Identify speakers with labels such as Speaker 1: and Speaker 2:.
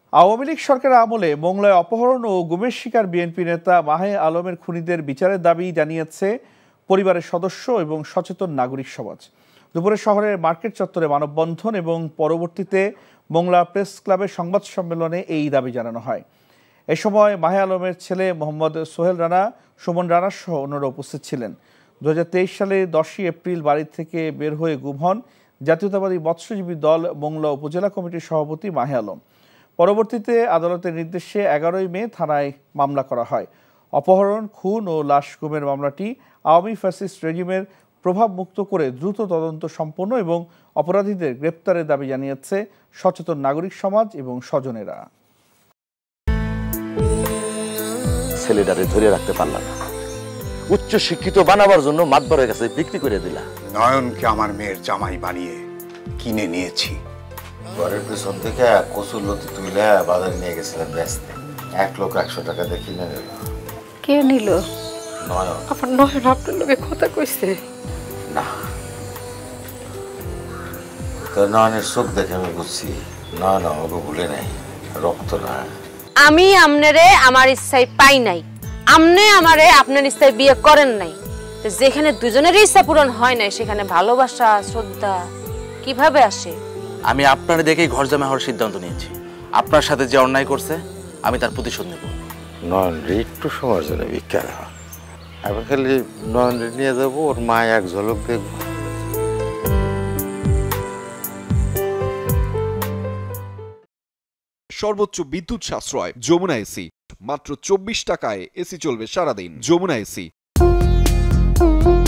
Speaker 1: আওয়ামী লীগ সরকারের আমলে মোংলায় অপহরণ ও গুমের শিকার বিএনপি নেতা মাহে আলমের খুনিদের বিচারের দাবি জানিয়েছে পরিবারের সদস্য এবং সচেতন নাগরিক সমাজ। দুপুরে শহরের মার্কেট চত্বরে মানববন্ধন এবং পরবর্তীতে মোংলা প্রেস ক্লাবের সংবাদ সম্মেলনে এই দাবি জানানো হয়। এ সময় মাহে আলমের ছেলে মোহাম্মদ সোহেল রানা, সুমন রানা সহ অন্যরা উপস্থিত ছিলেন। 2023 সালে 10 এপ্রিল বাড়ি থেকে বের হয়ে গুম হন জাতীয়তাবাদী মৎস্যজীবী দল মোংলা উপজেলা কমিটির সভাপতি মাহে আলম। পরবর্তীতে আদালতের নির্দেশে 11 মে থানায় মামলা করা হয়। অপহরণ, খুন ও লাশ গুমের মামলাটি আওয়ামী ফ্যাসিস্ট রেজিমের প্রভাব মুক্ত করে দ্রুত তদন্ত সম্পন্ন এবং অপরাধীদের গ্রেপ্তারের দাবি জানিয়েছে সচেতন নাগরিক সমাজ এবং স্বজনেরা।
Speaker 2: ছেলেটারে ধরে রাখতে পারলাম না, উচ্চ শিক্ষিত বানাবার জন্য মাতবরের কাছে বিক্রি করে দিলা।
Speaker 3: নয়নকে আমার মেয়ের জামাই বানিয়ে কিনে নিয়েছি।
Speaker 4: ঘরের পেছন থেকে কচুর লতি তুইলে বাজারে নিয়ে গেছিলাম বেচতে। 1,00,100 টাকা দিয়ে কিনে নিল।
Speaker 5: কে নিল?
Speaker 4: নয়ন।
Speaker 5: আমার নয়ন আপনার লোকে কথা কইছে?
Speaker 4: না, তো নয়নের চোখ দেখে আমি বুঝছি নয়ন আমাকে ভুলে নাই, রক্ত না।
Speaker 6: আমি আমনেরে আমার ইচ্ছায় পাই নাই, আমনে আমারে আপনার ইচ্ছায় বিয়ে করেন নাই। যেখানে দুজনের ইচ্ছা পূরণ হয় নাই সেখানে ভালোবাসা, শ্রদ্ধা কিভাবে আসে?
Speaker 2: আমি আপনার দেখেই ঘর জামাই হওয়ার সিদ্ধান্ত নিয়েছি। আপনার সাথে যে অন্যায় করছে আমি তার প্রতিশোধ নেব।
Speaker 4: নয়ন একটু সময়ের জন্য ভিক্ষা দেওয়া, আমি খালি নয়ন নিয়ে যাবো, ওর মা এক ঝলক দেখবো।
Speaker 7: সর্বোচ্চ বিদ্যুৎ সাশ্রয় যমুনা এসি, মাত্র 24 টাকায় এসি চলবে সারাদিন। যমুনা এসি।